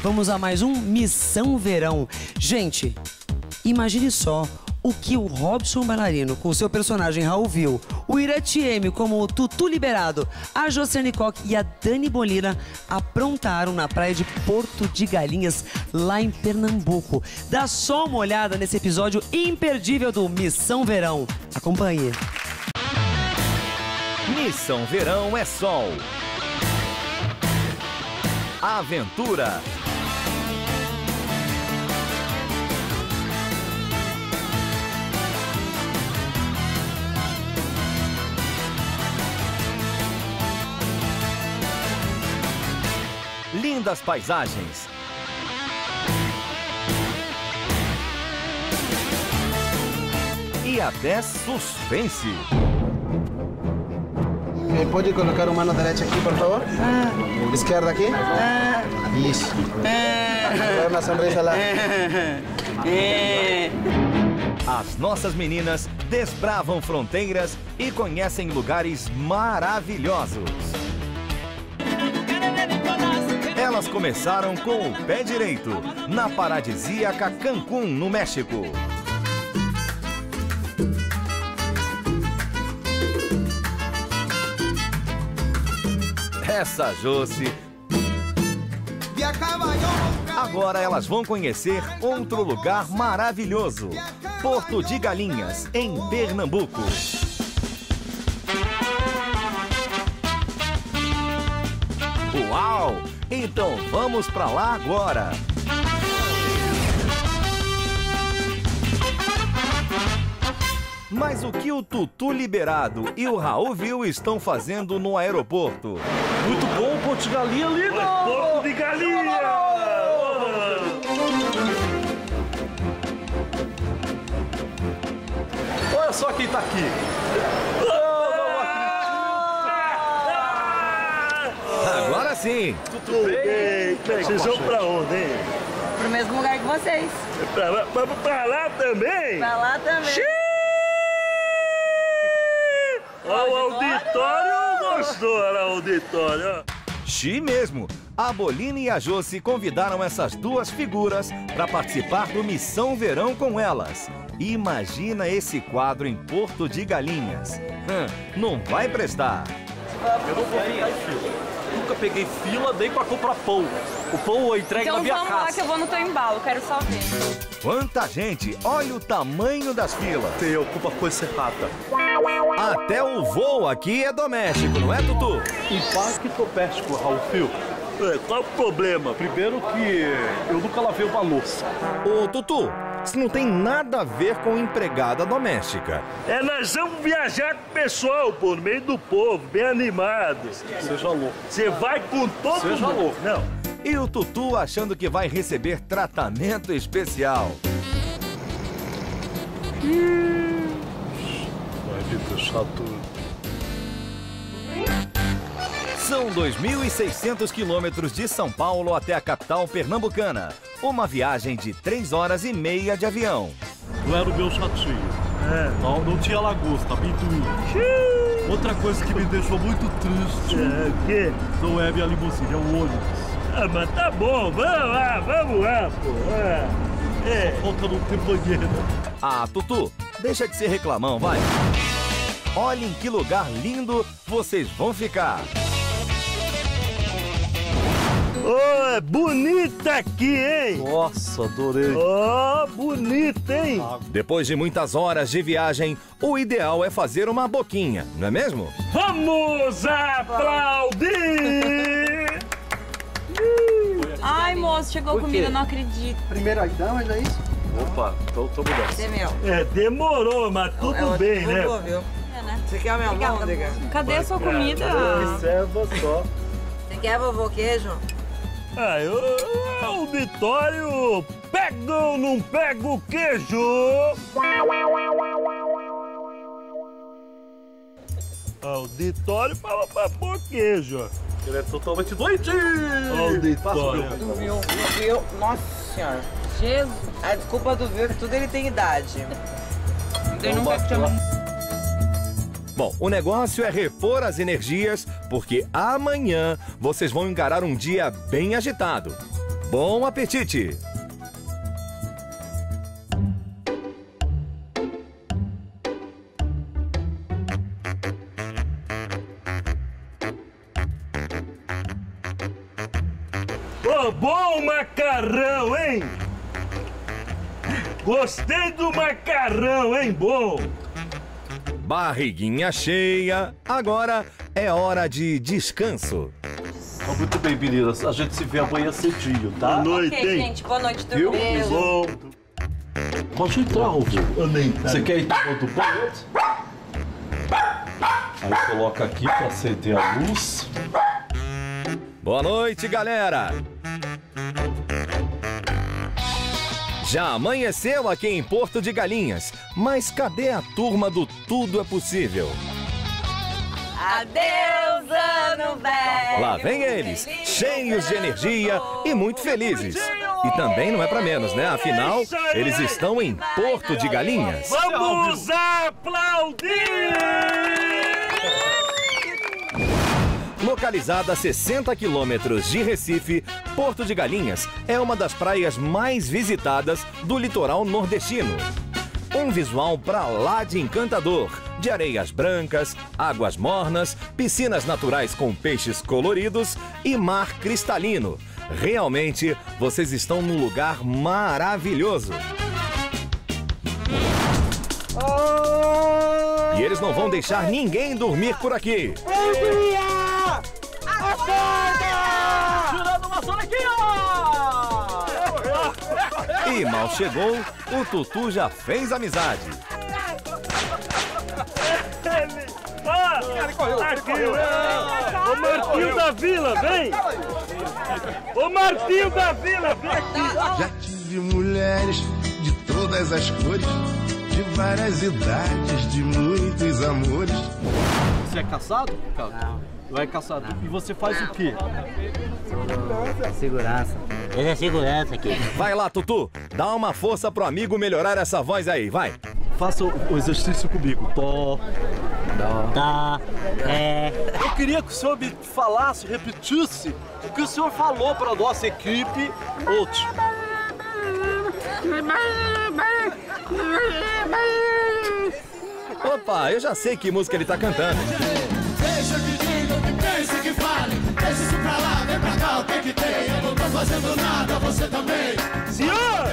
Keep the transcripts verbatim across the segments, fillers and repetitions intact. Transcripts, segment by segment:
vamos a mais um Missão Verão. Gente, imagine só o que o Robson Bailarino, com seu personagem Raul viu, o Iratieme como o Tutu Liberado, a Josiane Koch e a Dani Bolina aprontaram na praia de Porto de Galinhas, lá em Pernambuco. Dá só uma olhada nesse episódio imperdível do Missão Verão. Acompanhe. Missão Verão é sol. Aventura. Lindas paisagens. E até suspense. Eh, pode colocar o mano direita aqui, por favor? Ah. Esquerda aqui? Ah. Isso. Ah. Uma sonrisa lá. As nossas meninas desbravam fronteiras e conhecem lugares maravilhosos. Elas começaram com o pé direito, na paradisíaca Cancún, no México. Essa Josi. Agora elas vão conhecer outro lugar maravilhoso, Porto de Galinhas, em Pernambuco. Uau! Então vamos pra lá agora! Mas o que o Tutu Liberado e o Raul Viu estão fazendo no aeroporto? Muito bom, Porto de Galinha, lindo! Porto de Galinha! Olha só quem tá aqui! Agora sim! Tudo bem? Vocês vão pra onde, hein? Pro mesmo lugar que vocês. Pra lá, vamos pra lá também? Pra lá também. Xiii! Ó, o auditório gostou, olha o auditório. Xi mesmo! A Bolina e a Josi convidaram essas duas figuras para participar do Missão Verão com elas. Imagina esse quadro em Porto de Galinhas. Hum, não vai prestar. Eu não vou ficar em fila. Nunca peguei fila nem pra comprar pão. O pão é entregue então na minha casa. Então vamos lá que eu vou no teu embalo, quero só ver. Quanta gente! Olha o tamanho das filas. Você ocupa coisa errada. Até o voo aqui é doméstico, não é, Tutu? Impacto péstico, Raul Fio. É, qual o problema? Primeiro que eu nunca lavei uma louça. Ô, Tutu, isso não tem nada a ver com empregada doméstica. É, nós vamos viajar com o pessoal, pô, no meio do povo, bem animados. Seja louco. Você vai com todo Seja mundo. louco. Não. E o Tutu achando que vai receber tratamento especial. Vai me deixar tudo. São dois mil e seiscentos quilômetros de São Paulo até a capital pernambucana. Uma viagem de três horas e meia de avião. Não era o meu chatinho. É. Não, não tinha lagosta, amendoim. Outra coisa que me deixou muito triste. É, o quê? Não é minha limusine, é o ônibus. Ah, mas tá bom, vamos lá, vamos lá, pô. É. É. Falta não ter banheiro. Ah, Tutu, deixa de ser reclamão, vai. Olhem que lugar lindo vocês vão ficar. Ô, é bonita aqui, hein? Nossa, adorei. Ó, oh, bonita, hein? Depois de muitas horas de viagem, o ideal é fazer uma boquinha, não é mesmo? Vamos aplaudir! Ai, moço, chegou comida, não acredito. Primeira dama, é isso? Opa, então tô mudando. É meu. É, demorou, mas tudo é bem, né? Vou, viu? É, né? Você quer a minha almôndega? Cadê a sua comida? Observa só. Você quer vovô queijo? Ah, eu, auditório, pega ou não pega o queijo? Auditório fala pra pôr queijo. Ele é totalmente doidinho. Auditório. Do viu, do viu. Nossa senhora. Jesus. A desculpa do viu é que tudo ele tem idade. Ele não quer te chamar. Bom, o negócio é repor as energias, porque amanhã vocês vão encarar um dia bem agitado. Bom apetite! Ô, bom macarrão, hein? Gostei do macarrão, hein? Bom! Barriguinha cheia, agora é hora de descanso. Oh, muito bem, meninas. A gente se vê amanhã cedinho, tá? Boa noite, Ok, hein? gente. Boa noite, Viu? turma. Bom. Pode entrar, Rodrigo. Eu nem tá. Você quer ir tomando banho antes? Aí coloca aqui pra acender a luz. Boa noite, galera! Já amanheceu aqui em Porto de Galinhas, mas cadê a turma do Tudo é Possível? Adeus, ano velho. Lá vem eles, cheios de energia e muito felizes. E também não é pra menos, né? Afinal, eles estão em Porto de Galinhas. Vamos aplaudir! Localizada a sessenta quilômetros de Recife, Porto de Galinhas é uma das praias mais visitadas do litoral nordestino. Um visual pra lá de encantador, de areias brancas, águas mornas, piscinas naturais com peixes coloridos e mar cristalino. Realmente, vocês estão num lugar maravilhoso. E eles não vão deixar ninguém dormir por aqui. Tirando uma sonequinha! E mal chegou, o Tutu já fez amizade. Ah, aqui, ó. Ô Martinho da Vila, vem! Ô Martinho da Vila, vem aqui! Já tive mulheres de todas as cores, de várias idades, de muitos amores. Você é caçado, cara? Não. Não é caçado. E você faz o quê? Segurança. Ele é segurança aqui. Vai lá, Tutu, dá uma força pro amigo melhorar essa voz aí, vai. Faça o exercício comigo. Tó. Tá. É. Eu queria que o senhor me falasse, repetisse o que o senhor falou para a nossa equipe ontem. Opa, eu já sei que música ele tá cantando. Deixa que diga, que pense, que fale. Deixa isso pra lá, vem pra cá, o que que tem? Eu não tô fazendo nada, você também. Senhor!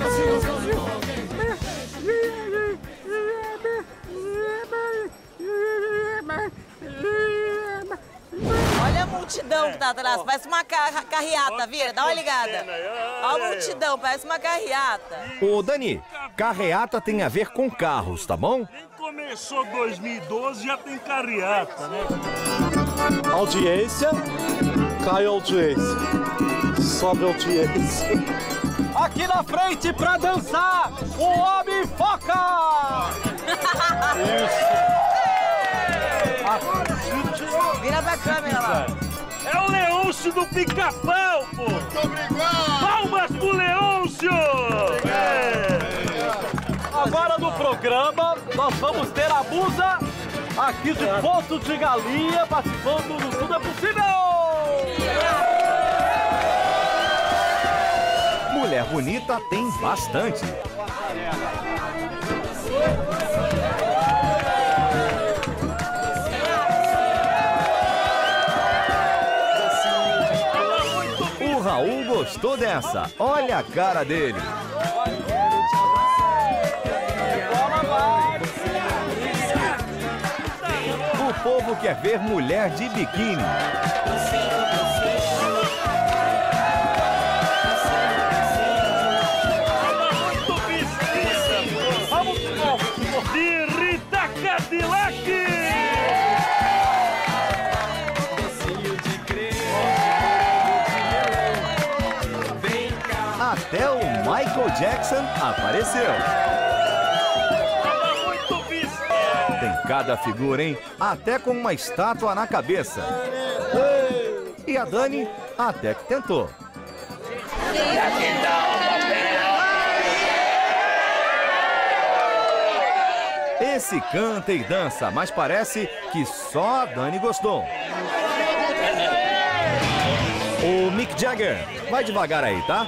Olha a multidão que tá atrás, parece uma ca carreata, vira, dá uma ligada. Olha a multidão, parece uma carreata. Ô, Dani, carreata tem a ver com carros, tá bom? Começou dois mil e doze, já tem carreata, né? Audiência, cai a audiência, sobe a audiência. Aqui na frente pra dançar, o Homem Foca! Isso! Vira pra câmera lá. É o Leôncio do Pica-Pau, pô! Muito obrigado! Palmas pro Leôncio! É. Agora no programa, nós vamos ter a musa aqui de Porto de Galinha participando do Tudo é Possível! Mulher bonita tem bastante. O Raul gostou dessa. Olha a cara dele. O povo quer ver mulher de biquíni. Vamos de Rita Cadillac! Até o Michael Jackson apareceu. Tem cada figura, hein? Até com uma estátua na cabeça. E a Dani até que tentou. Esse canta e dança, mas parece que só a Dani gostou. O Mick Jagger. Vai devagar aí, tá?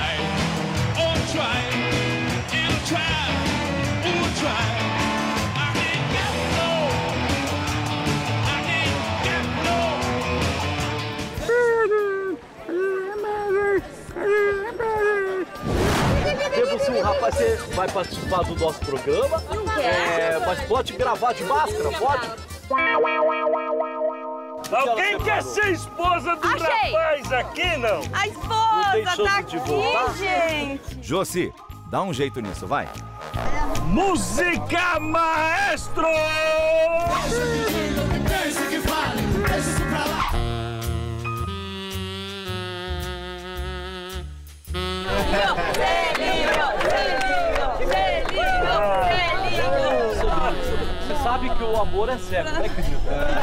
Se o rapaz você vai participar do nosso programa, é, mas pode gravar de máscara, pode? Alguém quer ser esposa do Achei. rapaz aqui, não? A esposa tá aqui, voltar? gente. Josi, dá um jeito nisso, vai. Música maestro! Deixa que diga, deixa que fale, deixa isso pra lá. Você sabe que o amor é cego, né, querido?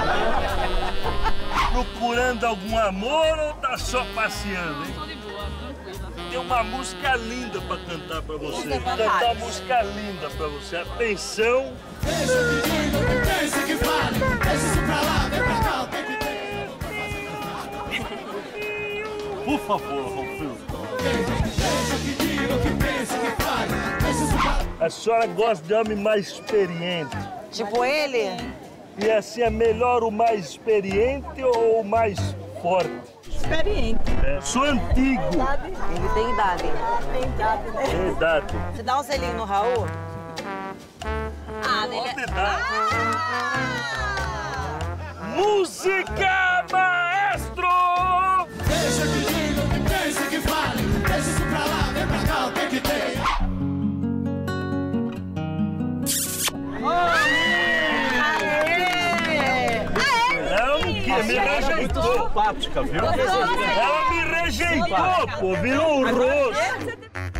Procurando algum amor ou tá só passeando, hein? Tem uma música linda pra cantar pra você. Cantar música linda pra você. Atenção! Deixa que diga, deixa que fale, deixa isso pra lá, vem pra cá, o que que tem? Por favor, Rolfo. Deixa que diga, o que pensa, que fale, deixa isso pra lá. A senhora gosta de homem mais experiente. Tipo ele? E assim, é melhor o mais experiente ou o mais forte? Experiente. É, sou antigo. Ele tem idade. Tem idade, né? Tem idade. Você dá um selinho no Raul? Ah, nele Pode dar. Música maestro! Deixa que diga, deixa que fale, deixa isso pra lá, vem pra cá, o que que tem? Ela não quis, me rejeitou. Muito simpática, viu? Ela me rejeitou, pô, virou um rosto.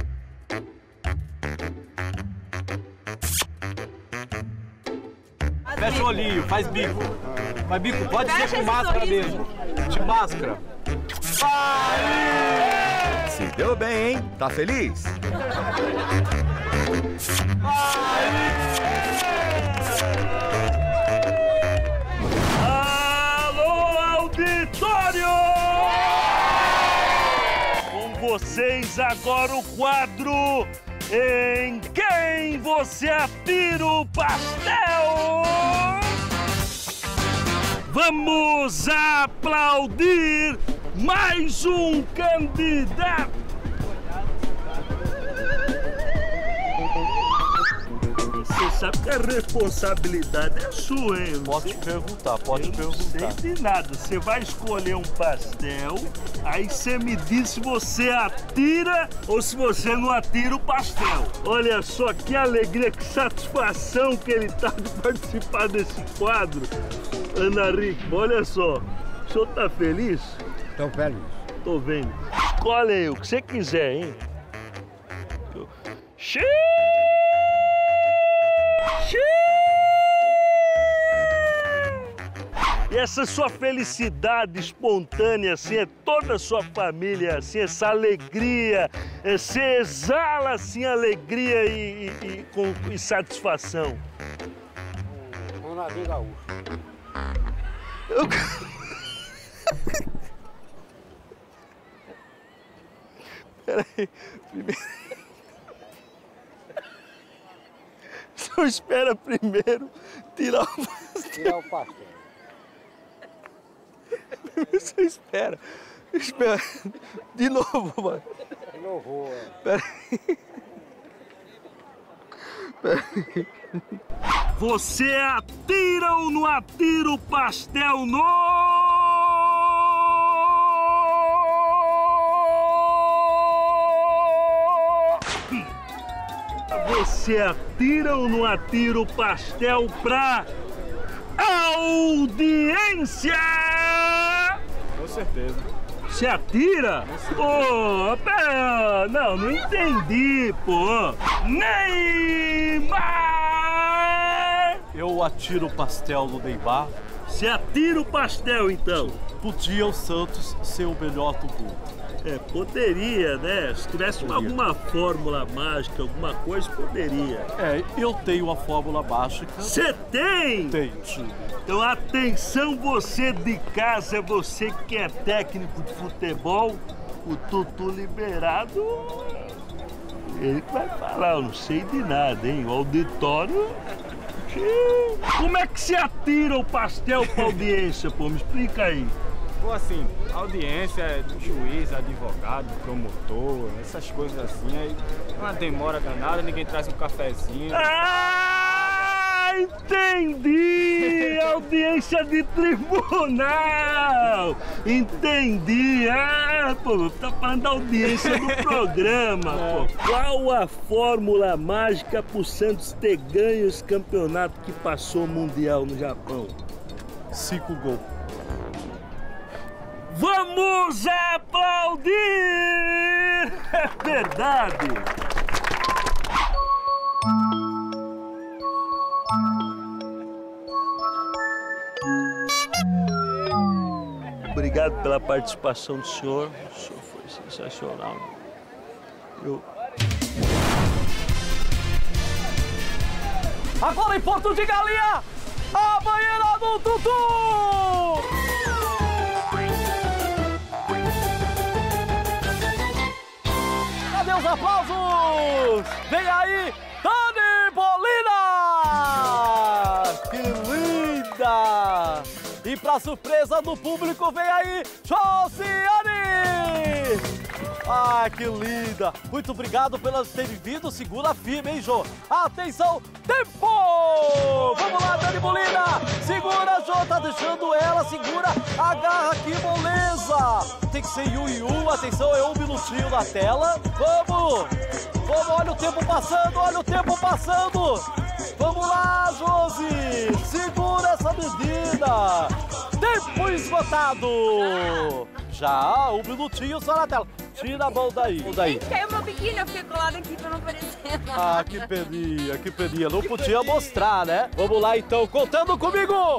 Fecha o olhinho, faz bico. Faz bico, pode ser com máscara mesmo. De máscara. Se deu bem, hein? Tá feliz? Alô, auditório! Com vocês agora o quadro Em Quem Você Atira o Pastel? Vamos aplaudir mais um candidato! Você sabe que a responsabilidade é sua, hein? Pode perguntar, pode Eu não perguntar. sei de nada. Você vai escolher um pastel, aí você me diz se você atira ou se você não atira o pastel. Olha só que alegria, que satisfação que ele tá de participar desse quadro. Ana Rico, olha só. O senhor tá feliz? Tô feliz. Tô vendo. Escolhe aí o que você quiser, hein? Xiii! E essa sua felicidade espontânea, assim, é toda a sua família, assim, essa alegria, é, você exala, assim, alegria e, e, e, com, e satisfação. Ronaldinho Gaúcho. Eu... Peraí, primeiro... O senhor espera primeiro tirar o pastel. Tirar o pastel. Primeiro você espera. Espera. De novo, vai. De novo, é. Peraí. Peraí. Você atira ou não atira o pastel no... Você atira ou não atira o pastel pra audiência? Com certeza. Você atira? Pô, pera, não, não entendi, pô. Neymar! Eu atiro o pastel do Neymar. Você atira o pastel, então? Podia o Santos ser o melhor do mundo. É, poderia, né? Se tivesse Podia. alguma fórmula mágica, alguma coisa, poderia. É, eu tenho a fórmula mágica. Você tem? Tenho, sim. Então atenção você de casa, você que é técnico de futebol, o Tutu Liberado, ele que vai falar, eu não sei de nada, hein? O auditório... Como é que se atira o pastel pra audiência, pô? Me explica aí. Pô, assim, audiência é do juiz, advogado, promotor, essas coisas assim, aí uma demora danada, ninguém traz um cafezinho. Ah, entendi! Audiência de tribunal! Entendi! Ah, pô, tá falando da audiência do programa, pô. Qual a fórmula mágica pro Santos ter ganho esse campeonato que passou o Mundial no Japão? Cinco gols. Vamos aplaudir! É verdade! Obrigado pela participação do senhor. O senhor foi sensacional. Eu... Agora em Porto de Galinha, a banheira do Tutu! Cadê os aplausos? Vem aí, Dani Bolina! Que linda! E pra surpresa do público, vem aí, Josiane! Ah, que linda! Muito obrigado pelas terem vindo. Segura firme, hein, Jô? Atenção, tempo! Vamos lá, Dani Bolina! Segura, Jô, tá deixando ela, segura, agarra aqui, moleza! Tem que ser Yu Yu, atenção, é um minutinho na tela. Vamos! Vamos, olha o tempo passando, olha o tempo passando! Vamos lá, Josi! Segura essa medida! Tempo esgotado! Já, um minutinho só na tela. Tira a mão daí. Mão daí. Caiu meu biquíni, eu fiquei colada aqui pra não aparecer. Ah, que peninha, que peninha. Não podia mostrar, né? Vamos lá, então. Contando comigo.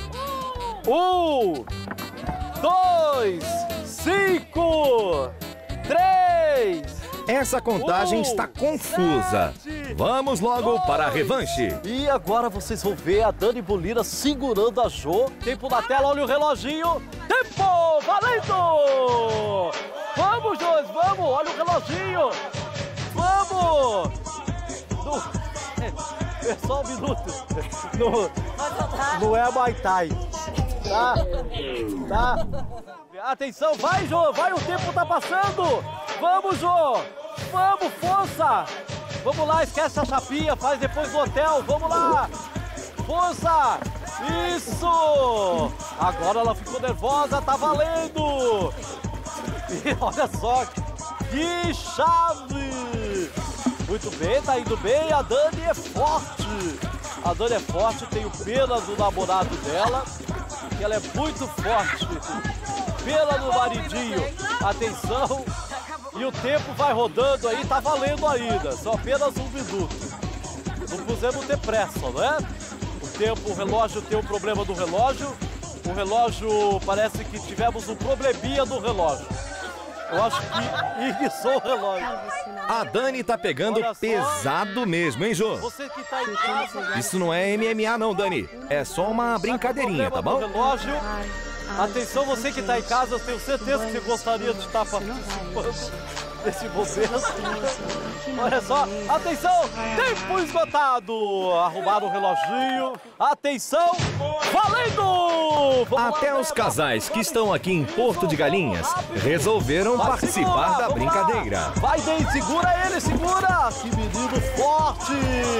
Um, dois, cinco, três... Essa contagem um, está confusa. sete, Vamos logo dois, para a revanche. E agora vocês vão ver a Dani Bolina segurando a Jô. Tempo na tela, olha o reloginho. Tempo, valendo! Vamos, Josi, vamos, olha o reloginho. Vamos! No, é, é só um minuto. No, não é Muay Thai. Tá? Tá? Atenção, vai, Jô, vai, o tempo tá passando. Vamos, Jô. Vamos, força. Vamos lá, esquece a chapinha, faz depois no hotel. Vamos lá. Força. Isso. Agora ela ficou nervosa, tá valendo. E olha só, que chave. Muito bem, tá indo bem, a Dani é forte. A Dani é forte, tenho pena do namorado dela, que ela é muito forte. Pena do maridinho. Atenção. E o tempo vai rodando aí, tá valendo ainda. Só apenas um minuto. Não podemos ter pressa, né? O tempo, o relógio tem um problema do relógio. O relógio, parece que tivemos um probleminha do relógio. Eu acho que iniciou o relógio. A Dani tá pegando pesado mesmo, hein, Jô? Você que tá em casa. Isso não é M M A não, Dani. É só uma brincadeirinha, tá bom? Relógio. Atenção, você que tá em casa, eu tenho certeza que você gostaria de estar participando desse momento. Olha só, atenção, tempo esgotado. Arrumaram o reloginho. Atenção, valendo! Vamos Até lá, os casais que estão aqui em Porto de Galinhas resolveram Vai, participar segura, da vamos brincadeira. lá. Vai bem, segura ele, segura! Que menino forte!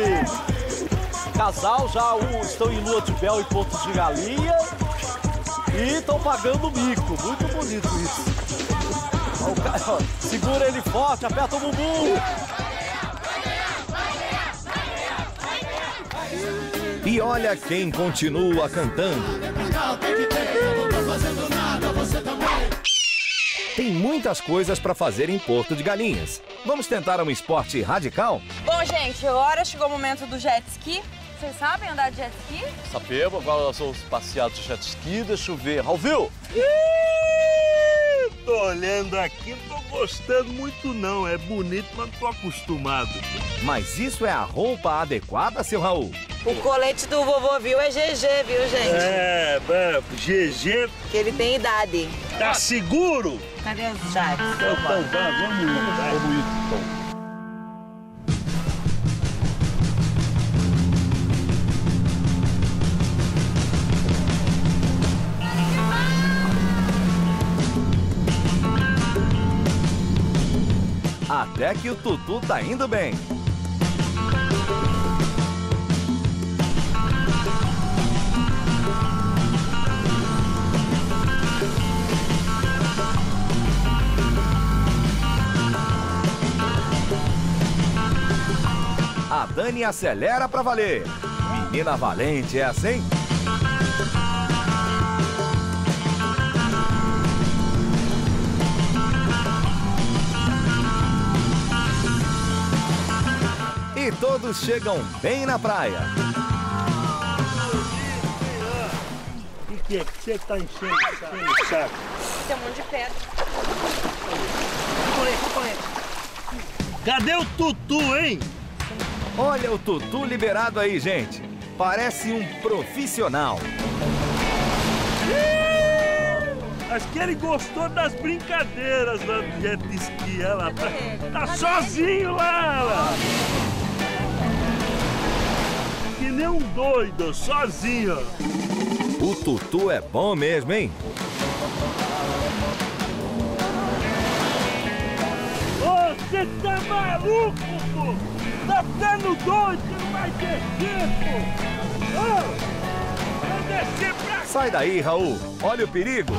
Casal já um, estão em lua de mel em Porto de Galinha e estão pagando mico. Muito bonito isso. Ó, o cara, ó, segura ele forte, aperta o bumbum. E olha quem continua cantando. Tem muitas coisas para fazer em Porto de Galinhas. Vamos tentar um esporte radical? Bom, gente, agora chegou o momento do jet ski. Vocês sabem andar de jet ski? Sabemos, agora nós vamos passear de jet ski. Deixa eu ver. Raul, Tô olhando aqui, não tô gostando muito não, é bonito, mas não tô acostumado. Mas isso é a roupa adequada, seu Raul? O colete do vovô Viu é G G, viu, gente? É, é, G G. Que ele tem idade. Tá seguro? Cadê os chaves? Então, então vai, vamos ir, vamos ir, então. Até que o Tutu tá indo bem. A Dani acelera pra valer. Menina valente essa, hein? E todos chegam bem na praia. O que é que você tá enchendo o saco? Tem um monte de pedra. Cadê o Tutu, hein? Olha o Tutu liberado aí, gente. Parece um profissional. Acho que ele gostou das brincadeiras lá do jet ski. Ela tá, tá sozinho lá. Lá. Que nem um doido, sozinho. O Tutu é bom mesmo, hein? Você tá maluco, pô? Tá ficando doido, você não vai descer, pô! Oh, vai descer pra cá! Sai daí, Raul! Olha o perigo!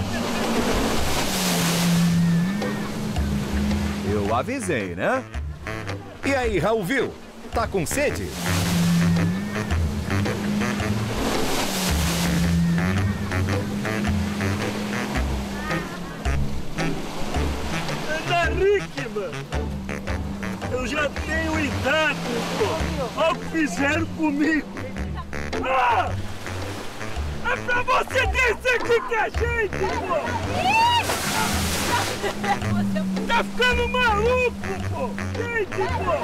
Eu avisei, né? E aí, Raul, viu? Tá com sede? Henrique, mano! Eu já tenho idade, pô! Olha o que fizeram comigo! Ah! É pra você descer aqui com a gente, pô! Tá ficando maluco, pô! Gente, pô!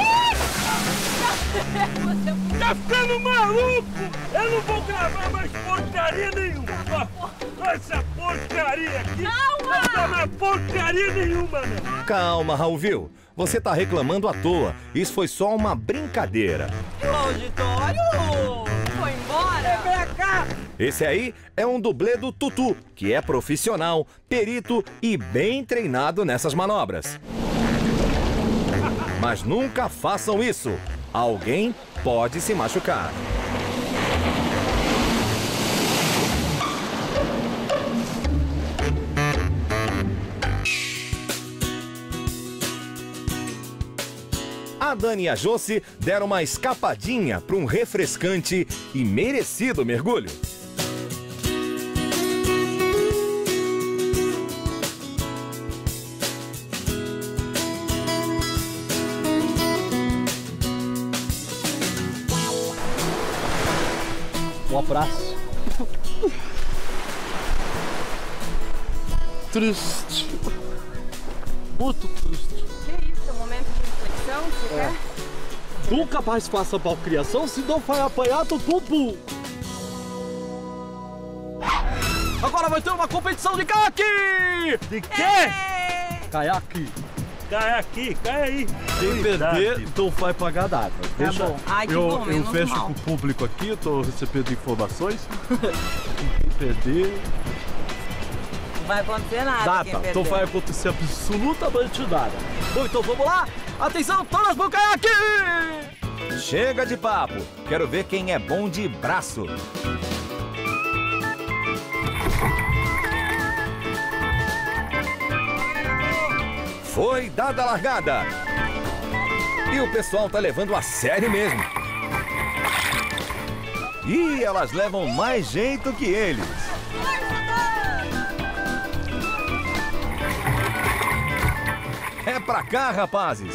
Tá ficando maluco! Eu não vou gravar mais porcaria nenhuma! Olha essa porcaria aqui! Calma! Não dá mais porcaria nenhuma, né? Calma, Raul, viu? Você tá reclamando à toa. Isso foi só uma brincadeira. O auditório foi embora. Vem pra cá. Esse aí é um dublê do Tutu, que é profissional, perito e bem treinado nessas manobras. Mas nunca façam isso. Alguém pode se machucar. A Dani e a Josi deram uma escapadinha para um refrescante e merecido mergulho. Um abraço. Triste. Muito triste. Que isso? É um momento de reflexão? Você É. quer? Nunca mais faça malcriação, senão vai apanhar do tubo. Agora vai ter uma competição de caiaque! De quê? Caiaque. Cai aqui, cai aí. Quem perder, então vai pagar d'água. Deixa, bom. Ai, que eu, bom, eu menos fecho mal. com o público aqui, eu tô recebendo informações. Quem perder... Não vai acontecer nada. Data, quem perder. então vai acontecer absolutamente nada. Bom, então vamos lá? Atenção, todas vão cair aqui! Chega de papo. Quero ver quem é bom de braço. Foi dada a largada. E o pessoal tá levando a sério mesmo. E elas levam mais jeito que eles. É pra cá, rapazes.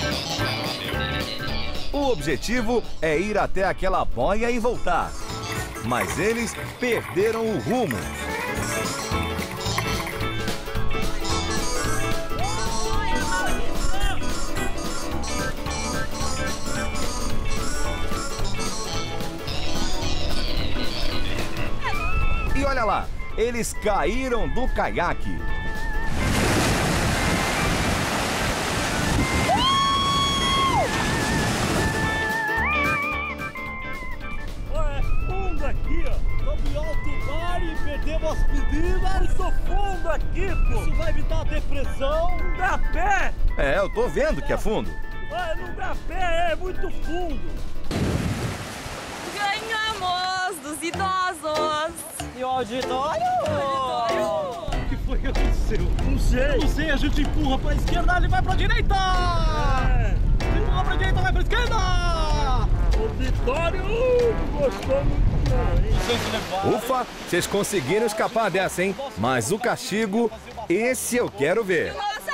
O objetivo é ir até aquela boia e voltar. mas eles perderam o rumo. E olha lá, eles caíram do caiaque. Olha, é fundo aqui, ó. Estamos em alto mar e perdemos as meninas. Tô fundo aqui, pô. Isso vai me dar depressão. Não dá pé. É, eu tô vendo que é fundo. Olha, não dá pé, é muito fundo. Ganhamos dos idosos. E o auditório? Auditório. O que foi que aconteceu? Não sei. Não sei, a gente empurra pra esquerda, ele vai pra direita! É. Empurra pra direita, vai pra esquerda! Auditório, uh, gostou muito não, hein? Ufa, vocês conseguiram escapar dessa, hein? Mas o castigo, esse eu quero ver.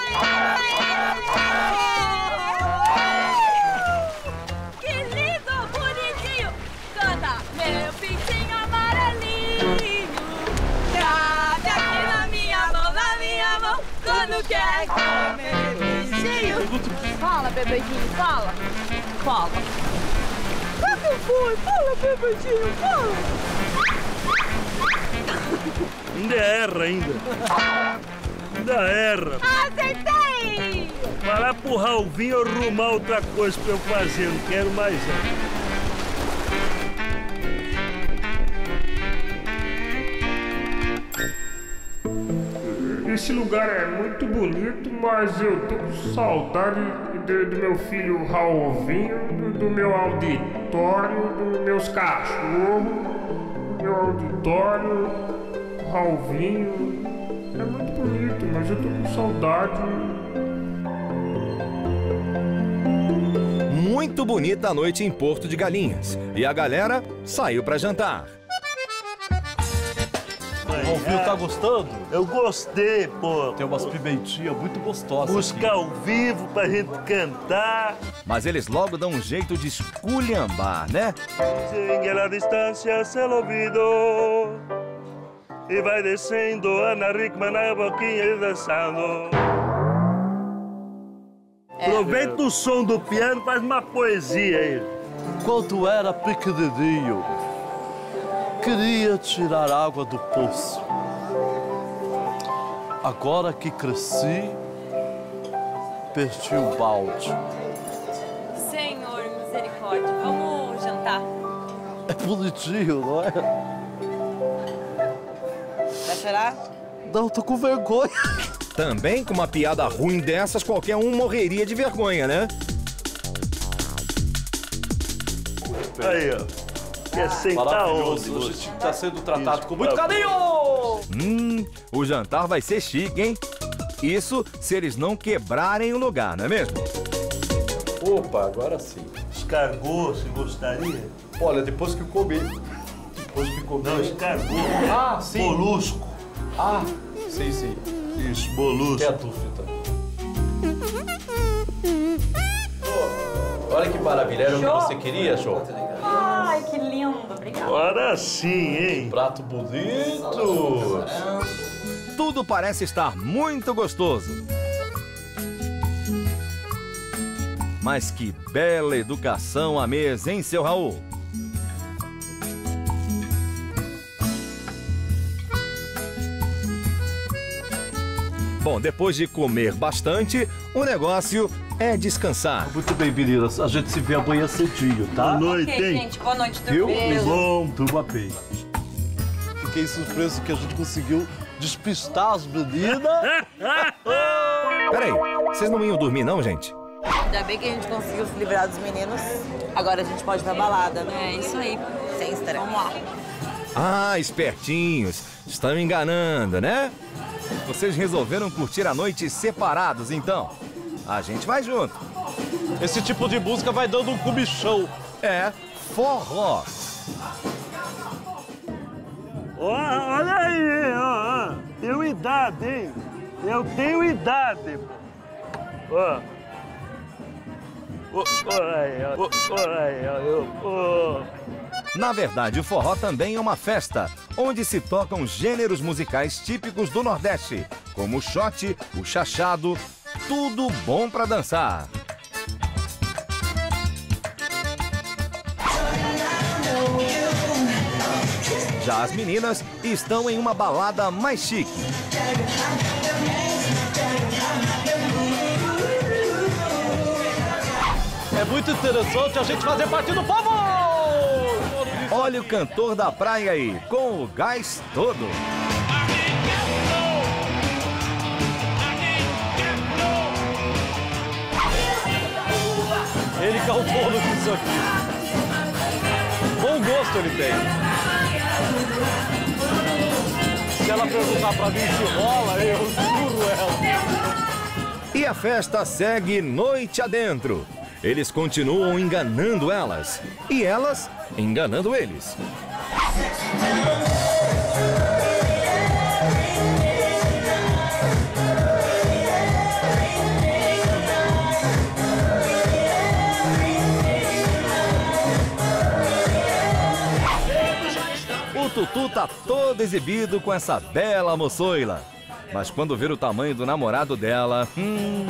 Que lindo, bonitinho. Canta, meu pintinho amarelinho. Cabe aqui na minha mão, na minha mão. Quando quer comer beijinho. Fala, bebedinho, fala. Fala. O que foi? Fala, bebedinho, fala. Ainda erra, ainda. Ainda erra. Acertei! Vai lá pro Ralvinho arrumar outra coisa pra eu fazer, não quero mais nada. Esse lugar é muito bonito, mas eu tô com saudade do, do meu filho Ralvinho, do, do meu auditório, dos meus cachorros, do meu auditório, Ralvinho. É muito bonito, mas eu tô com saudade. Muito bonita a noite em Porto de Galinhas. E a galera saiu pra jantar. O Ralvinho tá gostando? Eu gostei, pô. Tem umas pimentinhas muito gostosas. Música aqui. ao vivo pra gente cantar. Mas eles logo dão um jeito de esculhambar, né? Sem ela a distância se ouvido. E vai descendo Ana Hickman na boquinha e dançando. É. Aproveita o som do piano, faz uma poesia aí. Quando era pequenininho, queria tirar água do poço. Agora que cresci, perdi o balde. Senhor, misericórdia. Vamos jantar. É bonitinho, não é? Vai chorar? Não, tô com vergonha. Também com uma piada ruim dessas, qualquer um morreria de vergonha, né? Aí, ó. Quer sentar onde? Maravilhoso. A gente tá sendo tratado com muito carinho. Hum, o jantar vai ser chique, hein? Isso se eles não quebrarem o lugar, não é mesmo? Opa, agora sim. Escargot, você gostaria? Olha, depois que eu comer. Depois que comer. Não, escargot. Ah, sim. Molusco. Ah, sim, sim. Isso, molusco. Que é a dúvida. Oh, olha que maravilha. Era o que você queria, Jô? Ai, que lindo. Obrigada. Agora sim, hein? Prato bonito. Tudo parece estar muito gostoso. Mas que bela educação à mesa, hein, seu Raul? Bom, depois de comer bastante, o negócio é descansar. Muito bem, meninas. A gente se vê amanhã cedinho, tá? Boa noite, Ok, hein? gente. Boa noite. Viu? Beijo. Bom, turma bem. Fiquei surpreso que a gente conseguiu despistar as meninas. Peraí, vocês não iam dormir não, gente? Ainda bem que a gente conseguiu se livrar dos meninos. Agora a gente pode ir pra balada, né? É isso aí. Sem estresse. Vamos lá. Ah, espertinhos. Estão enganando, né? Vocês resolveram curtir a noite separados, então? A gente vai junto. Esse tipo de música vai dando um comichão. É forró. Ó, olha aí, ó, ó. Tenho idade, hein? Eu tenho idade. Ó. Ó, ó, aí, ó. Ó, aí, ó. Eu, ó. Na verdade, o forró também é uma festa, onde se tocam gêneros musicais típicos do Nordeste, como o xote, o chachado, tudo bom para dançar. Já as meninas estão em uma balada mais chique. É muito interessante a gente fazer parte do povo! Olha o cantor da praia aí, com o gás todo. Ele que é o dono disso aqui. Bom gosto ele tem. Se ela perguntar pra mim se rola, eu juro ela. E a festa segue noite adentro. Eles continuam enganando elas. E elas enganando eles. O Tutu tá todo exibido com essa bela moçoila. Mas quando ver o tamanho do namorado dela... Hum...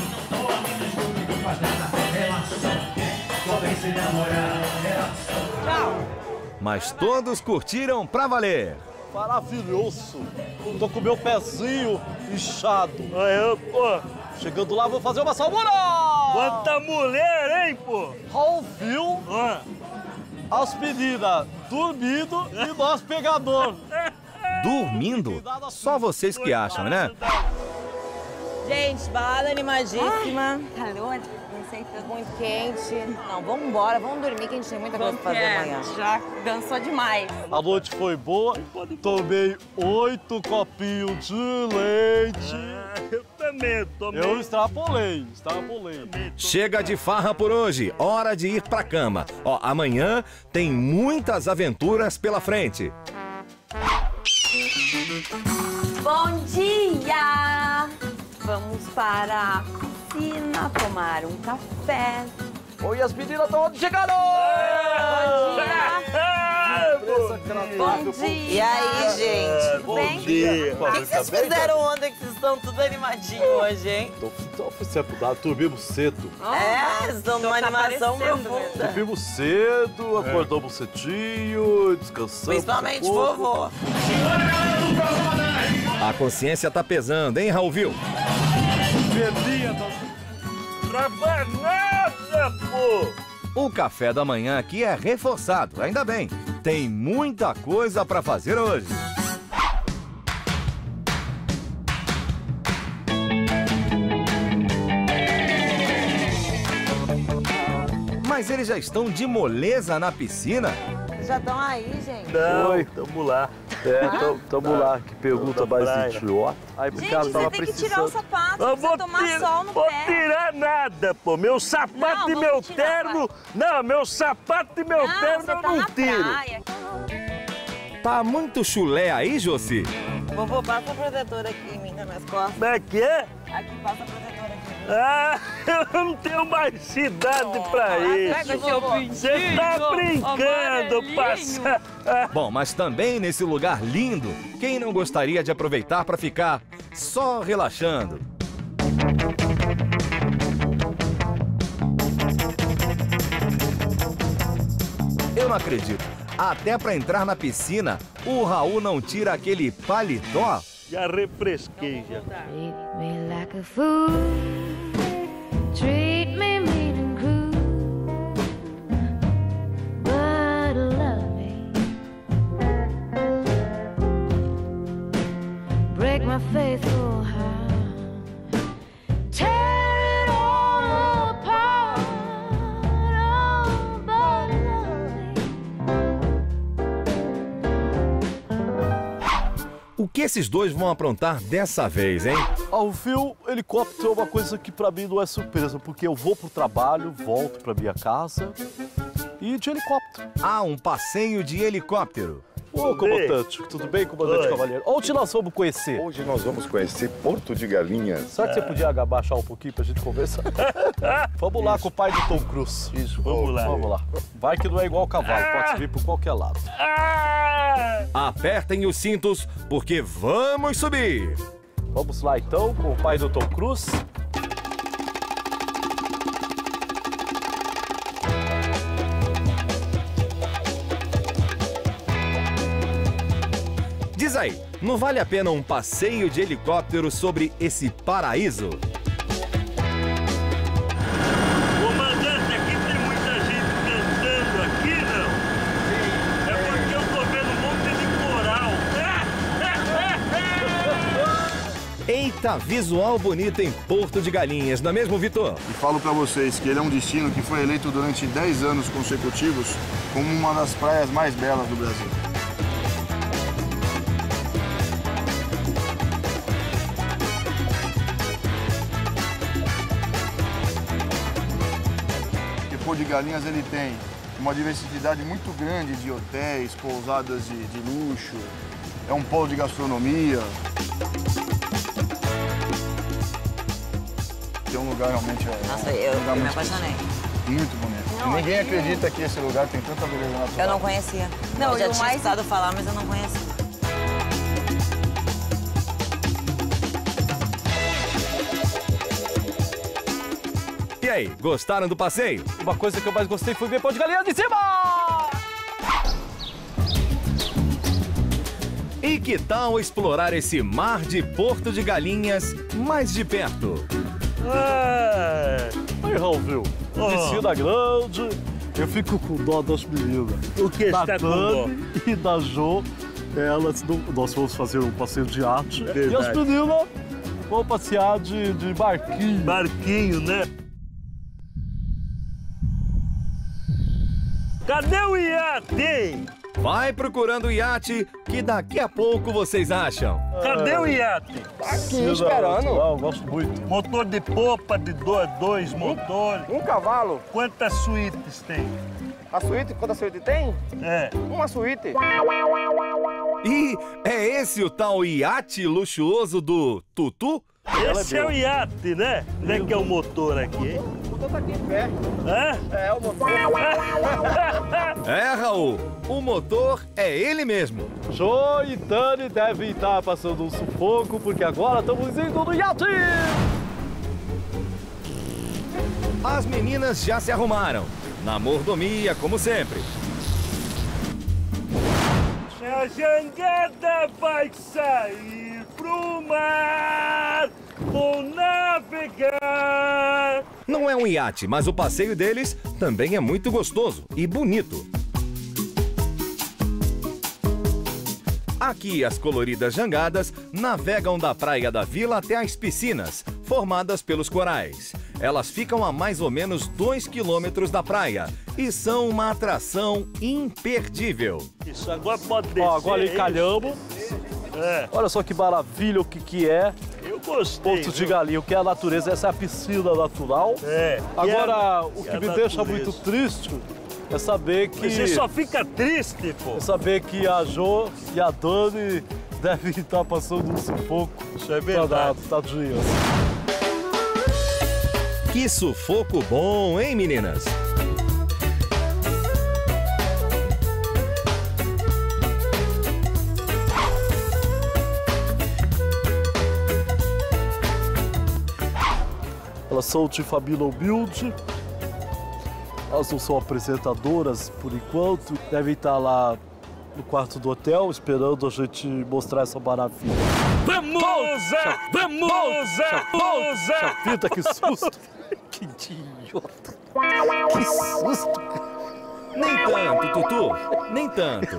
Mas todos curtiram pra valer. Maravilhoso. Tô com meu pezinho inchado. Aí, pô. Chegando lá, vou fazer uma salmoura! Quanta mulher, hein, pô? Raul viu ah. as meninas dormindo e nós pegador. Dormindo? Só vocês que acham, né? Gente, balada animadíssima. Calor, muito quente. Não, vamos embora, vamos dormir que a gente tem muita coisa pra fazer amanhã. Já dançou demais. A noite foi boa, tomei oito copinhos de leite. Ah, eu também tomei. Eu extrapolei, extrapolei. Chega de farra por hoje, hora de ir pra cama. Ó, amanhã tem muitas aventuras pela frente. Bom dia! Vamos para a piscina, tomar um café. Oi, as meninas estão chegando! Bom dia! Bom dia! E aí, gente? Bom bem? dia! O que, que vocês fizeram ontem que vocês estão tudo animadinhos hoje, hein? Então foi sempre dado, dormimos cedo. É, vocês estão numa animação profunda. Dormimos cedo, acordamos cedinho, descansamos. Principalmente vovô. A consciência tá pesando, hein, Raulville? Trabalhada, pô! O café da manhã aqui é reforçado, ainda bem. Tem muita coisa pra fazer hoje. Mas eles já estão de moleza na piscina? Já estão aí, gente? Não, Oi. tamo lá. É, tamo, tamo lá. Que pergunta mais idiota. Aí, gente, cara, você tem que tirar o sapato, eu vou tomar tira, sol no vou pé. Vou tirar nada, pô. Meu sapato não, e meu tirar, terno... Pai. Não, meu sapato e meu não, terno eu tá não tiro. Praia. Tá muito chulé aí, Josi? Vovô, passa a protetora aqui em mim, nas minhas costas. Como é que é? Aqui, passa a protetora aqui. Ah, eu não tenho mais idade oh, pra isso. Você tá brincando, passa. Bom, mas também nesse lugar lindo, quem não gostaria de aproveitar para ficar só relaxando? Eu não acredito. Até para entrar na piscina, o Raul não tira aquele paletó. Já refresquei, já. Treat me like a fool. Treat me mean and cruel. But love me. Break my faithful heart. Tear it all apart. Oh, but love me. O que esses dois vão aprontar dessa vez, hein? Ao fio, helicóptero é uma coisa que pra mim não é surpresa, porque eu vou pro trabalho, volto pra minha casa e de helicóptero. Ah, um passeio de helicóptero. Ô, comandante, tudo bem, comandante Oi. Cavalheiro? Onde nós vamos conhecer? Hoje nós vamos conhecer Porto de Galinhas. Será que você podia abaixar um pouquinho pra gente conversar? Vamos lá com o pai do Tom Cruise. Isso, vamos lá. Vamos lá. Vai que não é igual o cavalo, pode vir por qualquer lado. Apertem os cintos, porque vamos subir. Vamos lá então com o pai do Tom Cruise. Diz aí, não vale a pena um passeio de helicóptero sobre esse paraíso? Comandante, aqui tem muita gente cantando aqui, não? Sim. É porque eu tô vendo um monte de coral. Eita, visual bonito em Porto de Galinhas, não é mesmo, Vitor? E falo pra vocês que ele é um destino que foi eleito durante dez anos consecutivos como uma das praias mais belas do Brasil. Porto de Galinhas ele tem uma diversidade muito grande de hotéis, pousadas de, de luxo, é um polo de gastronomia. É um lugar realmente... É, Nossa, um eu, lugar eu me muito apaixonei. especial. Muito bonito. Não, e ninguém aqui- acredita que esse lugar tem tanta beleza natural. Eu não conhecia. Não, eu já e o tinha mais- escutado falar, mas eu não conhecia. E aí, gostaram do passeio? Uma coisa que eu mais gostei foi ver Porto de Galinhas de cima! E que tal explorar esse mar de Porto de Galinhas mais de perto? É. Aí, Raul, viu? Oh. Piscina grande, eu fico com dó das meninas. O que da está com dó? Dani e da Jo, elas não... Nós vamos fazer um passeio de arte. Verdade. E as meninas vão passear de, de barquinho. Barquinho, né? Cadê o iate? Vai procurando o iate, que daqui a pouco vocês acham. Cadê o iate? Aqui, esperando. Não, eu gosto muito. Motor de popa de dois, dois motores. Um cavalo. Quantas suítes tem? A suíte, quanta suíte tem? É. Uma suíte. E é esse o tal iate luxuoso do Tutu? Esse é o iate, né? Onde é que é o motor aqui, hein? O motor tá aqui em pé. Hã? É, o motor. É, Raul, o motor é ele mesmo. Jo e Dani devem estar passando um sufoco, porque agora estamos indo no iate! As meninas já se arrumaram. Na mordomia, como sempre. A jangada vai sair pro mar, vou navegar. Não é um iate, mas o passeio deles também é muito gostoso e bonito. Aqui, as coloridas jangadas navegam da praia da vila até as piscinas, formadas pelos corais. Elas ficam a mais ou menos dois quilômetros da praia e são uma atração imperdível. Isso, agora pode descer. Ó, agora hein? encalhamos. É. Olha só que maravilha o que, que é. Eu gostei. Porto de Galinha, o que é a natureza, essa é a piscina natural. É. Agora, E a- o e que a me deixa natureza? muito triste é saber que... Você só fica triste, pô. É saber que a Jo e a Dani devem estar passando um sufoco. Isso é verdade. Danado, tadinhas. Que sufoco bom, hein, meninas? Elas são de família humilde. Elas não são apresentadoras por enquanto. Devem estar lá no quarto do hotel esperando a gente mostrar essa maravilha. Vamos! Vamos! Vamos! Chapita, que susto! Que idiota! Que susto! Nem tanto, Tutu, nem tanto.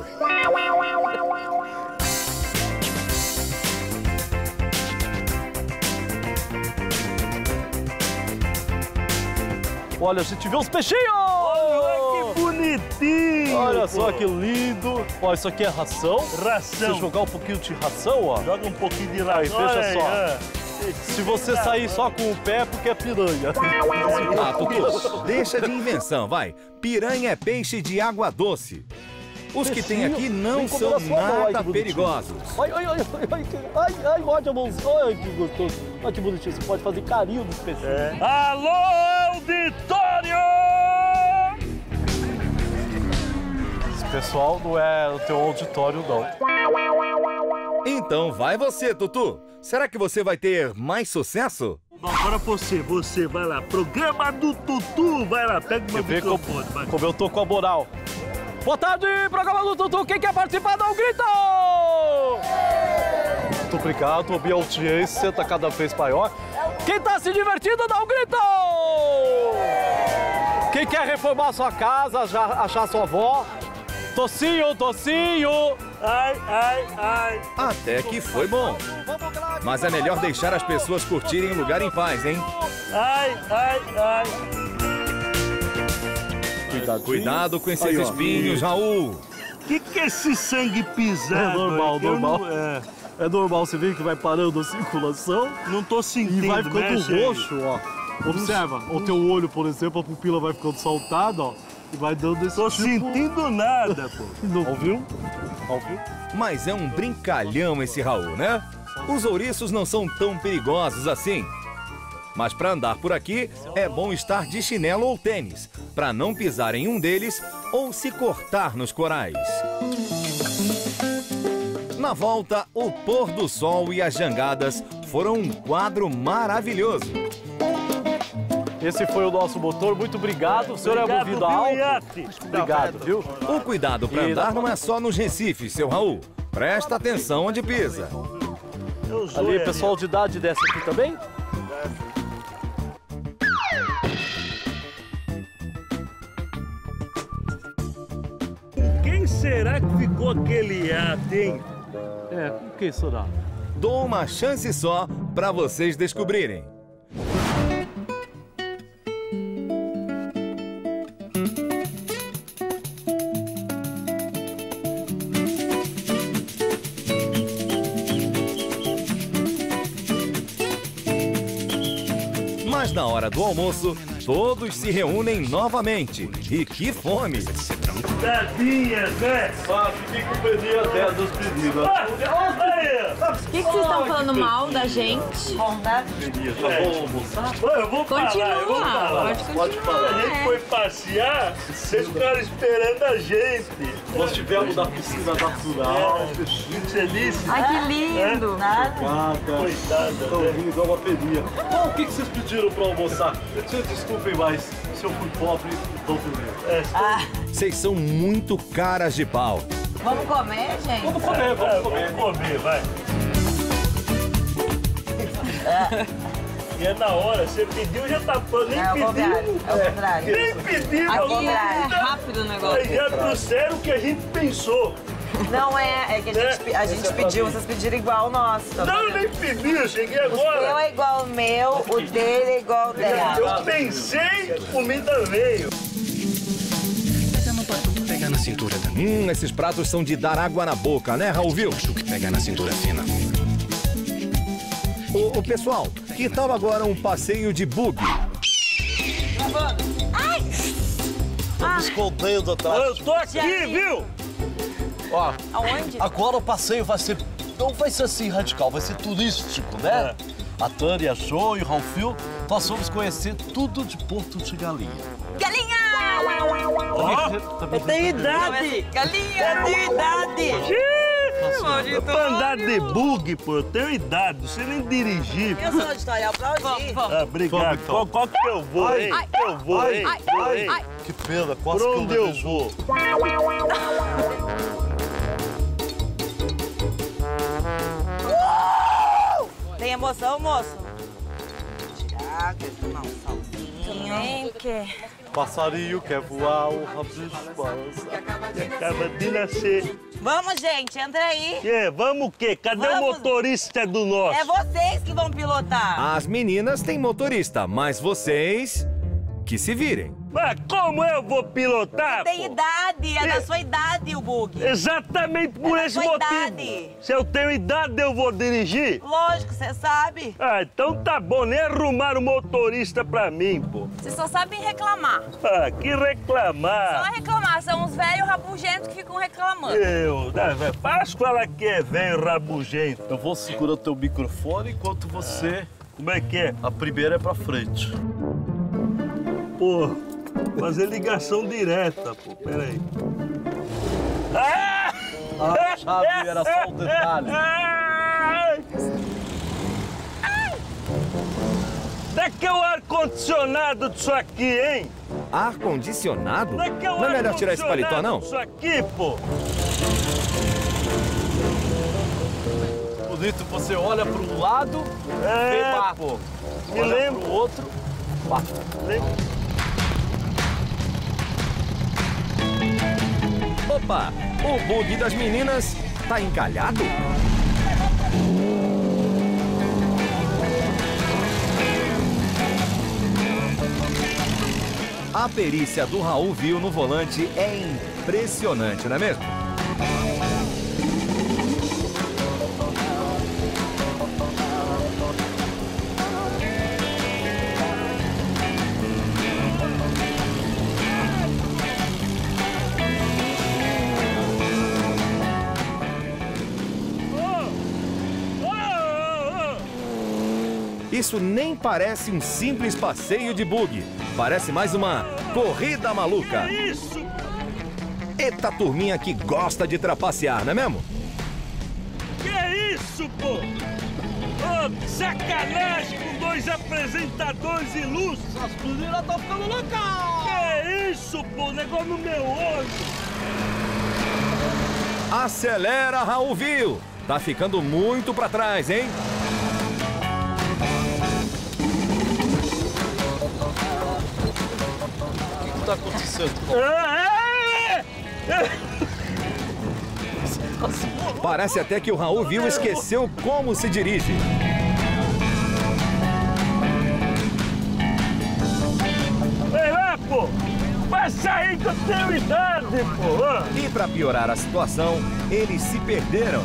Olha, a gente vê os peixinhos! Olha que bonitinho! Olha só pô. que lindo! Ó, isso aqui é ração. Ração. Você jogar um pouquinho de ração, ó. Joga um pouquinho de ração. Aí, veja Olha só. aí, Se você sair só com o pé, é porque é piranha. Ah, Tutu, deixa de invenção, vai. Piranha é peixe de água doce. Os que tem aqui não Vem comer são a sua mão, ai, nada que bonitinho. perigosos. Ai, ai, ai, ai, ai, que- ai, ai, olha a mãozinha, ai, que gostoso. Olha que bonitinho, você pode fazer carinho nos peixinhos. É. Alô, auditório! Esse pessoal não é o teu auditório, não. Então vai você, Tutu. Será que você vai ter mais sucesso? Bom, agora você, você, vai lá. Programa do Tutu, vai lá, pega o meu Vê microfone. Vai. Como eu tô com a moral. Boa tarde, programa do Tutu. Quem quer participar, dá um grito! Muito obrigado, a minha audiência tá cada vez maior. Quem tá se divertindo, dá um grito! Quem quer reformar sua casa, já achar sua avó, tocinho, tocinho! Ai, ai, ai! Até que foi bom. Mas é melhor deixar as pessoas curtirem o lugar em paz, hein? Ai, ai, ai! Cuidado com esses Aí, ó. espinhos, Raul. O que, que é esse sangue pisado? É normal, aí? Que eu normal. não- É. É normal, você vê que vai parando a circulação. Não tô sentindo, E vai ficando mexe aí. roxo, ó. Observa, o teu olho, por exemplo, a pupila vai ficando saltada, ó. E vai dando esse Tô tipo... sentindo nada, pô. Não ouviu? Ouviu? Mas é um brincalhão esse Raul, né? Os ouriços não são tão perigosos assim. Mas para andar por aqui, é bom estar de chinelo ou tênis, para não pisar em um deles ou se cortar nos corais. Na volta, o pôr do sol e as jangadas foram um quadro maravilhoso. Esse foi o nosso motor, muito obrigado. O senhor é Obrigado, movido a viu, álcool. Iate? Obrigado, viu? O cuidado para E andar na- não é só nos Recifes, seu Raul. Presta atenção onde pisa. Eu sou Ali, ele. pessoal de idade desce aqui também? Quem será que ficou aquele iate, hein? É, com quem será? Dou uma chance só para vocês descobrirem. Mas na hora do almoço, todos se reúnem novamente. E que fome! Tadinhas, né? Ah, fiquei com peninha até dos pedidos. Ah, aí. O que, que vocês estão falando mal da gente? Peninha, já vou almoçar? Ô, eu vou falar, eu vou Continua, falar. pode Pode continuar. falar. A gente é. foi passear, vocês ficaram esperando a gente. Nós tivemos na piscina natural. É, muito feliz. Ai, que lindo. Nada. Coitada, Tão né? lindo, é uma peninha. Bom, o que que vocês pediram pra almoçar? Vocês desculpem, mas se eu fui pobre, não primeiro. É, Ah, Vocês são muito caras de pau. vamos comer, gente? Vamos comer, vamos é, comer. vamos comer, vai. E é na hora, você pediu, já tá pronto, nem É ao pediu. contrário, é ao contrário. Nem pediu. Aqui agora é já- rápido o negócio. Aí já trouxeram o que a gente pensou. Não é, é que a gente, pe- a gente pediu, vocês pediram igual o nosso. tá Não, vendo? nem pedi, eu cheguei O seu agora. é igual ao meu, o dele é igual ao dela. Eu pensei, a comida veio. Pega na cintura também. Hum, esses pratos são de dar água na boca, né, Raul? Viu? Que pega na cintura fina. Ô, ô, pessoal, que tal agora um passeio de bug? Ai! Ah, Escondendo atrás. Eu tô aqui, viu? Ó, aonde? agora o passeio vai ser. Não vai ser assim radical, vai ser turístico, né? A Tânia, a Jo e o Ralfio, nós vamos conhecer tudo de Porto de Galinha. Galinha! Eu tenho idade. Galinha, eu tenho idade! Pra andar de bug, pô, eu tenho idade, você nem dirigir. Eu sou editorial pra hoje. Ah, obrigado. Vamos, então. Qual, qual que eu vou, Ai, hein? ai, eu vou, ai, hein? ai, Vou, ai, hein? ai. Que pena, quase Por que onde eu eu vejo. vou? Tem emoção, moço? Tirar, quer tomar um salzinho. Também quer. Passarinho quer voar, o rabisco balança. Acaba de nascer. Vamos, gente, entra aí. Que? Vamos o quê? Cadê o Vamos. motorista do nosso? É vocês que vão pilotar. As meninas têm motorista, mas vocês que se virem. Mas como eu vou pilotar, Tem pô? idade, é É- da sua idade o bug. Exatamente por É da esse sua motivo. idade. Se eu tenho idade, eu vou dirigir? Lógico, você sabe. Ah, então tá bom, nem arrumaram motorista pra mim, pô. Vocês só sabem reclamar. Ah, que Só reclamar. reclamar, são uns velhos rabugentos que ficam reclamando. Eu, né, velho? Faz falar que é velho rabugento. Eu vou segurando teu microfone enquanto você... Como é que é? A primeira é pra frente. Pô, fazer ligação direta, pô. Peraí. Ah! A chave era só um detalhe. Onde é que é o ar-condicionado disso aqui, hein? Ar-condicionado? Onde é que é o Não é melhor tirar esse paletó, não? Isso aqui, pô. Bonito, você olha para um lado, É, vê mato. pô. Me Olha lembro. pro outro, mato. Lembra? Opa, o bug das meninas tá encalhado? A perícia do Raul Viu no volante é impressionante, não é mesmo? Isso nem parece um simples passeio de bug. Parece mais uma corrida maluca. Que isso? Eita turminha que gosta de trapacear, não é mesmo? Que isso, pô? Ô, que sacanagem com dois apresentadores ilustres. As meninas estão ficando loucas. Que isso, pô? Negócio no meu olho. Acelera, Raul Viu. Tá ficando muito pra trás, hein? O que tá acontecendo? É, é. Parece até que o Raul Viu esqueceu como se dirige. Vai lá, pô. Passa aí que eu tenho idade, pô. E pra piorar a situação, eles se perderam.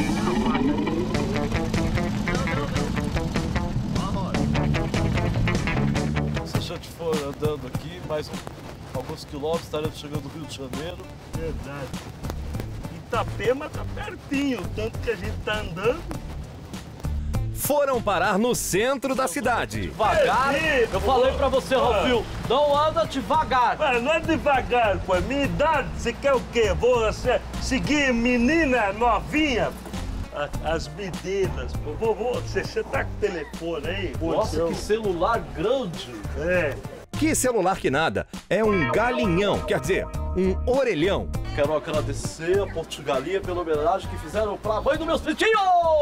Se a gente for andando aqui, mais um, alguns quilômetros, estaremos chegando no Rio de Janeiro. Verdade. Itapema tá pertinho, tanto que a gente tá andando. Foram parar no centro da cidade. Devagar. É, Eu falei pra você, Raul, não anda devagar. Ah, não é devagar, pô. É minha idade. Você quer o quê? Vou se- seguir menina novinha? A- As medidas, pô. Vou, vou. Você, você tá com o telefone aí? Pô, Nossa, seu- que celular grande. É. Que celular que nada. É um galinhão, quer dizer, um orelhão. Quero agradecer a Portugalia pela homenagem que fizeram pra mãe dos meus filhinhos.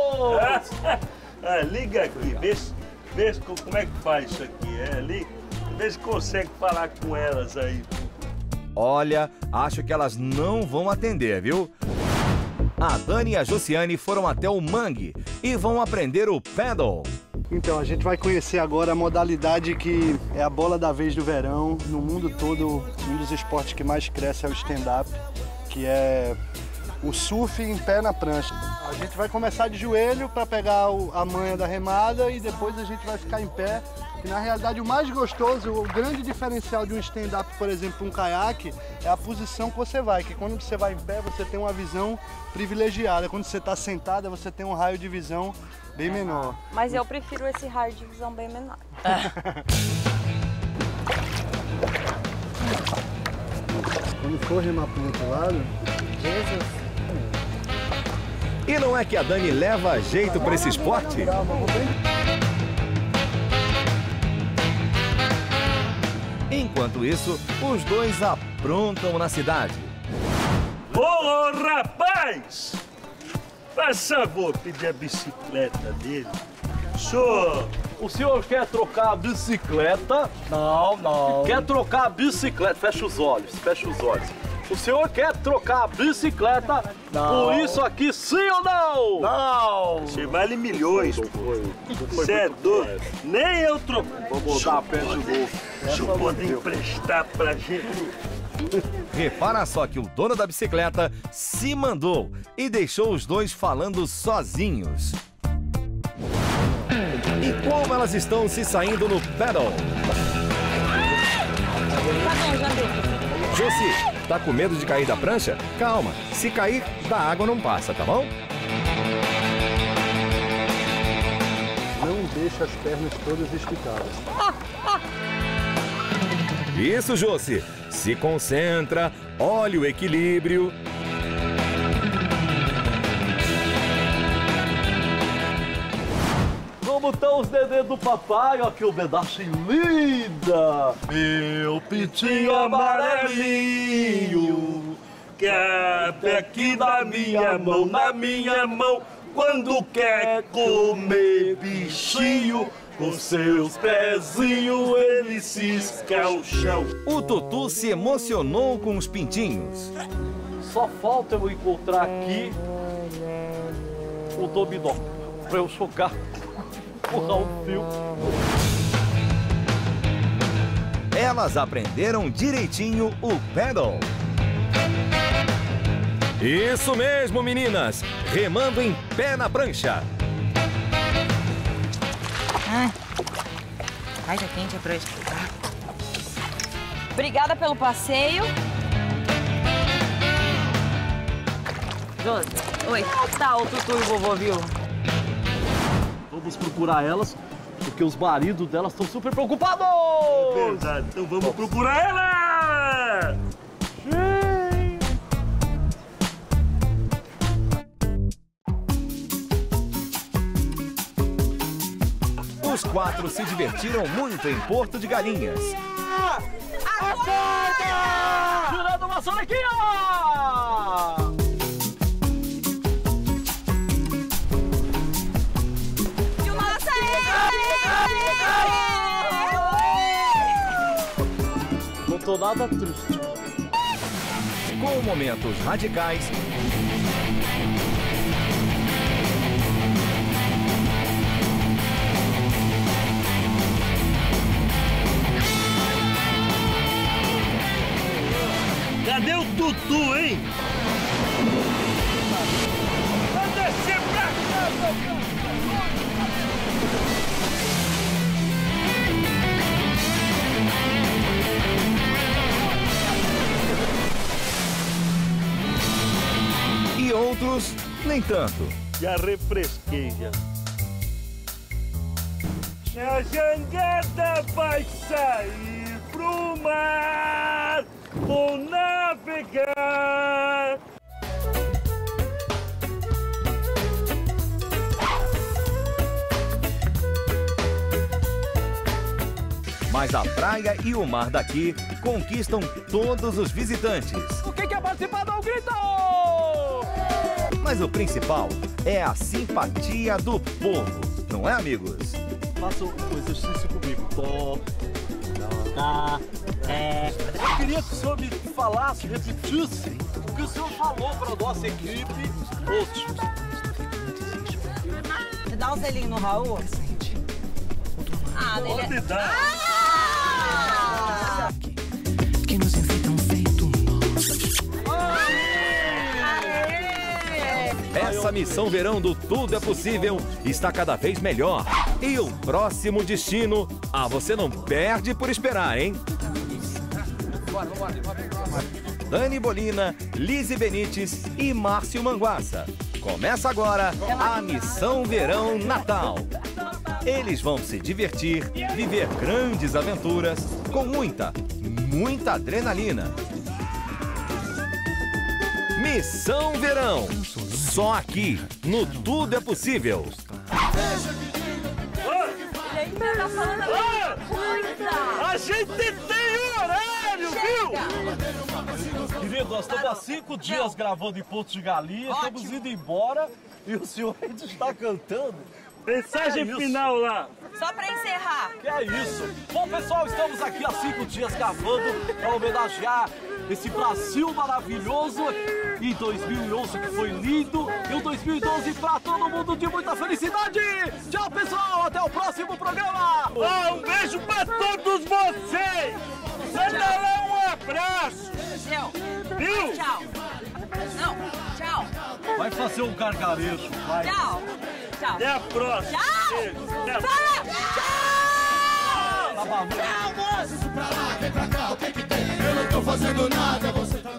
Ah, liga aqui, vê, se- vê se- como é que faz isso aqui. É, liga, vê se consegue falar com elas aí. Olha, acho que elas não vão atender, viu? A Dani e a Josiane foram até o Mangue e vão aprender o paddle. Então, a gente vai conhecer agora a modalidade que é a bola da vez do verão. No mundo todo, um dos esportes que mais cresce é o stand-up, que é o surf em pé na prancha. A gente vai começar de joelho para pegar o- a manha da remada e depois a gente vai ficar em pé. E na realidade o mais gostoso, o grande diferencial de um stand-up, por exemplo, um caiaque, é a posição que você vai. Que quando você vai em pé, você tem uma visão privilegiada. Quando você está sentada, você tem um raio de visão bem menor. Mas eu prefiro esse raio de visão bem menor. Quando for remar para o outro lado... Jesus. E não é que a Dani leva jeito pra esse esporte? Enquanto isso, os dois aprontam na cidade. Ô, rapaz! Faz favor, pedir a bicicleta dele. Senhor, O senhor quer trocar a bicicleta? Não, não. Quer trocar a bicicleta? Fecha os olhos, fecha os olhos. O senhor quer trocar a bicicleta Não. por isso aqui, sim ou não? Não! Você vale milhões, pô. Você é doido. Nem eu troco. Vou botar a pé de novo. Deixa eu poder emprestar pra gente. Repara só que o dono da bicicleta se mandou e deixou os dois falando sozinhos. E como elas estão se saindo no pedal? Josi, tá com medo de cair da prancha? Calma, se cair, da água não passa, tá bom? Não deixa as pernas todas esticadas. Isso, Josi. Se concentra, olha o equilíbrio. Como estão os dedos do papai? Olha que homenagem linda! Meu pintinho amarelinho, cabe aqui na minha mão, na minha mão, quando quer comer bichinho, com seus pezinhos ele cisca o chão. O Tutu se emocionou com os pintinhos. Só falta eu encontrar aqui o dominó para eu jogar, empurrar um fio. Elas aprenderam direitinho o pedal. Isso mesmo, meninas! Remando em pé na prancha. Ai, ai, tá quente a prancha. Obrigada pelo passeio. Josi, oi. Tá, o Tutu e o vovô, viu? Vamos procurar elas, porque os maridos delas estão super preocupados! É verdade, então vamos procurar ela! Os quatro se divertiram muito em Porto de Galinhas. Acorda! Tirando uma sonequinha! Não tô nada triste. Com momentos radicais, cadê o Tutu, hein? Vai descer pra cá, meu. e outros nem tanto. Já refresquei, já. A jangada vai sair pro mar, vou navegar. Mas a praia e o mar daqui conquistam todos os visitantes. O que quer participar do grito? Mas o principal é a simpatia do povo, não é, amigos? Faça o exercício comigo. Tó, Tá, é... Eu queria que o senhor me falasse, repetisse o que o senhor falou para a nossa equipe hoje. Você dá um selinho no Raul? Ah, Pode nele... dar. Ah! Que nos enfeitam feito nós. Essa missão verão do Tudo é Possível está cada vez melhor. E o próximo destino, ah, você não perde por esperar, hein? Dani Bolina, Lise Benites e Márcio Manguaça. Começa agora a Missão Verão Natal. Eles vão se divertir, viver grandes aventuras com muita, muita adrenalina. Missão Verão, só aqui no Tudo é Possível. A gente tem horário, viu? Querido, nós estamos há cinco dias gravando em Porto de Galinhas, estamos indo embora e o senhor ainda está cantando. Mensagem É final lá. Só pra encerrar. Que é isso? Bom, pessoal, estamos aqui há cinco dias gravando para homenagear esse Brasil maravilhoso. E dois mil e onze que foi lindo. E o dois mil e doze pra todo mundo de muita felicidade. Tchau, pessoal. Até o próximo programa. Oh, um beijo pra todos vocês. Manda lá um abraço. Tchau. Viu? Tchau. Não, tchau. Vai fazer um gargarejo, vai. Tchau. Tchau. Até a próxima. Tchau. Beijo. Até Fala. Tchau. Tá bom. Tchau, moço. Isso pra lá, vem pra cá, o que que tem? Eu não tô fazendo nada, você tá...